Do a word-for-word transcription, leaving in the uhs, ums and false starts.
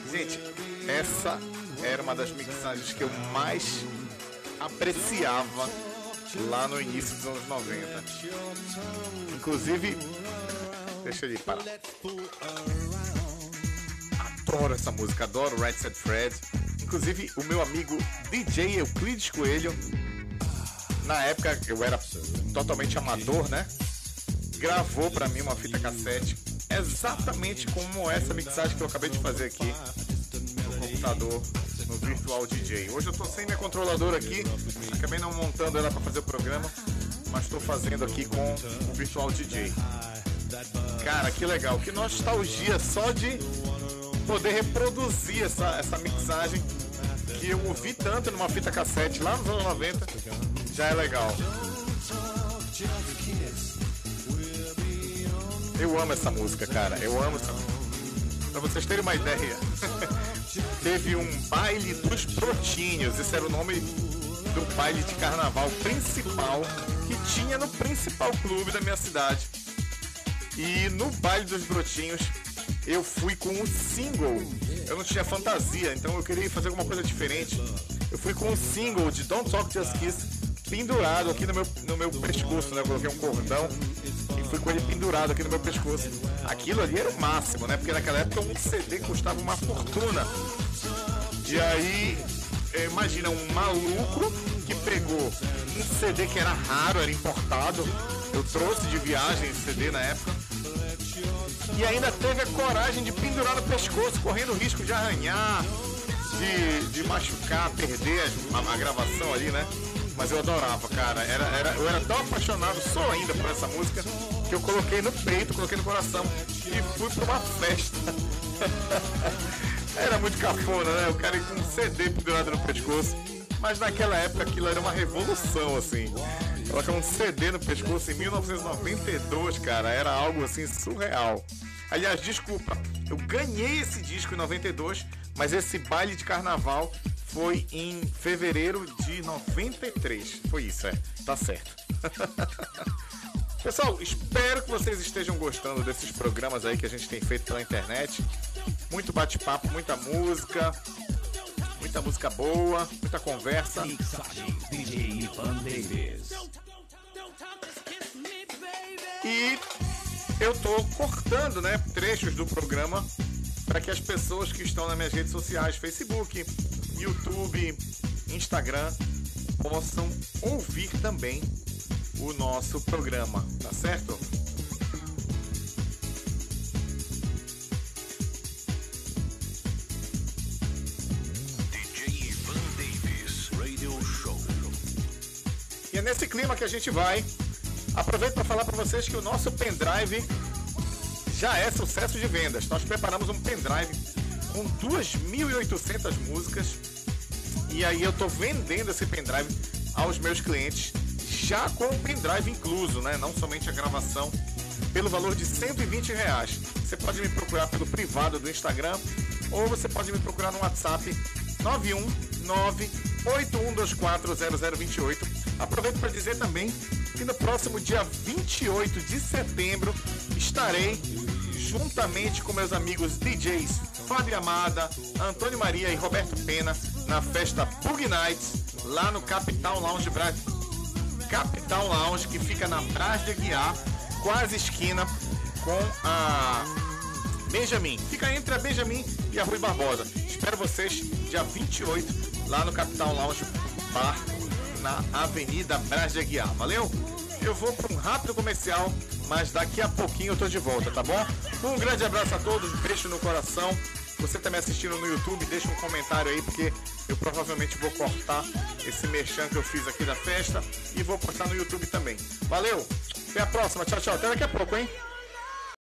Gente, essa era uma das mixagens que eu mais apreciava lá no início dos anos noventa. Inclusive, deixa ele parar. Adoro essa música, adoro Right Said Fred. Inclusive, o meu amigo D J Euclides Coelho, na época eu era totalmente amador, né? Gravou pra mim uma fita cassete exatamente como essa mixagem que eu acabei de fazer aqui no computador, no Virtual D J. Hoje eu tô sem minha controladora aqui, acabei não montando ela pra fazer o programa, mas tô fazendo aqui com o Virtual D J. Cara, que legal, que nostalgia só de poder reproduzir essa, essa mixagem que eu ouvi tanto numa fita cassete lá nos anos noventa. Já é legal. Eu amo essa música, cara. Eu amo essa música. Pra vocês terem uma ideia, teve um baile dos brotinhos. Esse era o nome do baile de carnaval principal que tinha no principal clube da minha cidade. E no baile dos brotinhos eu fui com um single. Eu não tinha fantasia, então eu queria fazer alguma coisa diferente. Eu fui com um single de Don't Talk Just Kiss pendurado aqui no meu, no meu pescoço, né? Eu coloquei um cordão e fui com ele pendurado aqui no meu pescoço. Aquilo ali era o máximo, né? Porque naquela época um C D custava uma fortuna. E aí, imagina um maluco que pegou um C D que era raro, era importado. Eu trouxe de viagem esse C D na época. E ainda teve a coragem de pendurar no pescoço, correndo o risco de arranhar, de, de machucar, perder a, a gravação ali, né? Mas eu adorava, cara. Era, era, eu era tão apaixonado, sou ainda por essa música, que eu coloquei no peito, coloquei no coração e fui pra uma festa. Era muito cafona, né? O cara ia com um C D pendurado no pescoço. Mas naquela época aquilo era uma revolução, assim. Colocar um C D no pescoço em mil novecentos e noventa e dois, cara, era algo assim surreal. Aliás, desculpa, eu ganhei esse disco em noventa e dois, mas esse baile de carnaval foi em fevereiro de noventa e três. Foi isso, é, tá certo. Pessoal, espero que vocês estejam gostando desses programas aí que a gente tem feito pela internet. Muito bate-papo, muita música, muita música boa, muita conversa. Mixagens D J Ivan Davis. E eu tô cortando, né, trechos do programa para que as pessoas que estão nas minhas redes sociais, Facebook, YouTube, Instagram, possam ouvir também o nosso programa, tá certo? D J Ivan Davis Radio Show. E é nesse clima que a gente vai. Aproveito para falar para vocês que o nosso pendrive já é sucesso de vendas. Nós preparamos um pendrive com duas mil e oitocentas músicas e aí eu tô vendendo esse pendrive aos meus clientes já com o pendrive incluso, né? Não somente a gravação, pelo valor de cento e vinte reais. Você pode me procurar pelo privado do Instagram ou você pode me procurar no WhatsApp nove um nove, oito um dois quatro, zero zero dois oito. Aproveito para dizer também que no próximo dia vinte e oito de setembro estarei juntamente com meus amigos D Js Fábio Amada, Antônio Maria e Roberto Pena na festa Bug Nights lá no Capital Lounge Bra... Capital Lounge, que fica na Brás de Aguiar, quase esquina com a Benjamin. Fica entre a Benjamin e a Rui Barbosa. Espero vocês dia vinte e oito lá no Capital Lounge Bar na Avenida Brás de Aguiar. Valeu? Eu vou para um rápido comercial, mas daqui a pouquinho eu tô de volta, tá bom? Um grande abraço a todos, beijo no coração. Você tá me assistindo no YouTube, deixa um comentário aí, porque eu provavelmente vou cortar esse merchan que eu fiz aqui da festa e vou postar no YouTube também. Valeu, até a próxima, tchau, tchau, até daqui a pouco, hein?